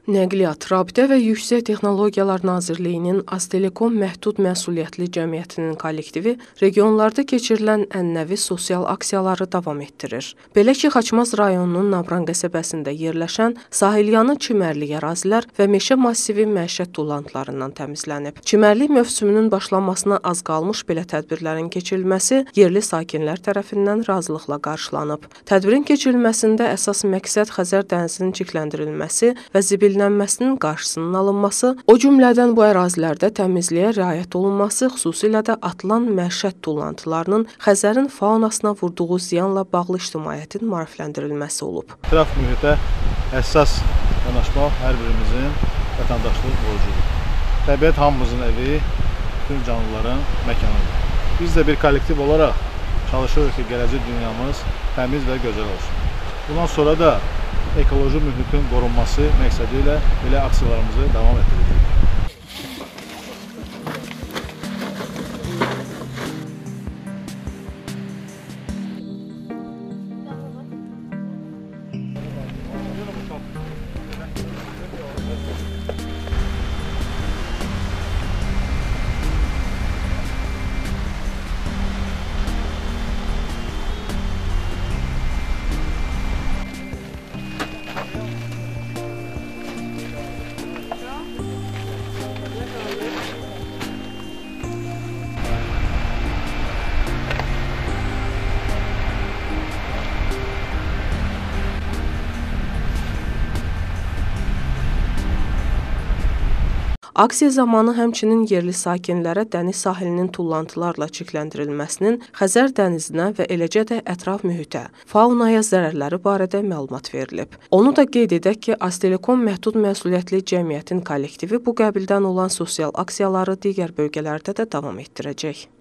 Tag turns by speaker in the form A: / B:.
A: Nəqliyyat, Rabitə və Yüksək Texnologiyalar Nazirliyinin Aztelekom Məhdud Məsuliyyətli Cəmiyyətinin kollektivi regionlarda keçirilən ənənəvi sosial aksiyaları davam etdirir. Belə ki, Xaçmaz rayonunun Nabran qəsəbəsində yerləşən sahilyanı çimərlik ərazilər və meşə massivi məişət tullantılarından təmizlənib. Çimərlik mövsümünün başlanmasına az qalmış belə tədbirlərin keçirilməsi yerli sakinlər tərəfindən razılıqla qarşılanıb. Tədbirin keçirilməsində əsas məqsəd Xəzər dənizinin çirkləndirilməsi və zibilənməsinin qarşısının alınması, o cümlədən bu ərazilərdə təmizliyə riayət olunması, xüsusilə də atılan məişət tullantılarının Xəzərin faunasına vurduğu ziyanla bağlı ictimaiyyətin maarifləndirilməsi olub.
B: Ətraf mühitə həssas yanaşmaq hər birimizin vətəndaşlıq borcudur. Təbiət hamımızın evi, bütün canlıların məkanıdır. Biz də bir kollektiv olaraq çalışırıq ki, gələcək dünyamız təmiz və gözəl olsun. Bundan sonra da ekoloji mühitin qorunması məqsədi ilə belə aksiyalarımızı davam etdirəcəyik.
A: Aksiya zamanı həmçinin yerli sakinlərə dəniz sahilinin tullantılarla çirkləndirilməsinin Xəzər dənizinə və eləcə də ətraf mühitə, faunaya zərərləri barədə məlumat verilib. Onu da qeyd edək ki, Aztelekom Məhdud Məsuliyyətli Cəmiyyətin kollektivi bu qəbildən olan sosial aksiyaları digər bölgələrdə də davam etdirəcək.